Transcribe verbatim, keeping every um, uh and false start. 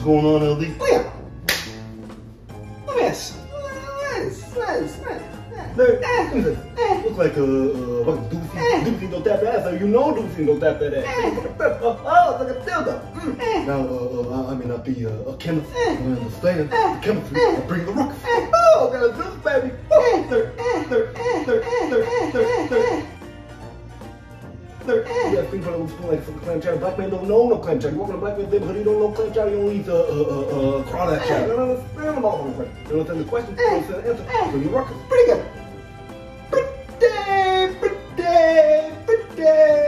going on, L D? Oh yeah. Let me ask. Nice, nice, nice. Look, look like a uh, like a doofy. Doofy don't tap that ass. So you know doofy don't tap that ass. Oh, it's like a dildo. Mm. Now, uh, uh, I may not be uh, a chemist. I understand the chemistry. I bring the ruckus. Oh, got a juice, baby. Oh, third, third, third, third, third, third. Yeah, think about it, like some clam chowder. Black man don't know no clam chowder. You walk in a black man's neighborhood, he don't know clam chowder. He only eats uh, uh, uh, uh, crawdad chowder. I don't understand them all. You don't understand the question. You don't understand the answer. So you ruckus. Pretty good. Pretty, pretty, pretty.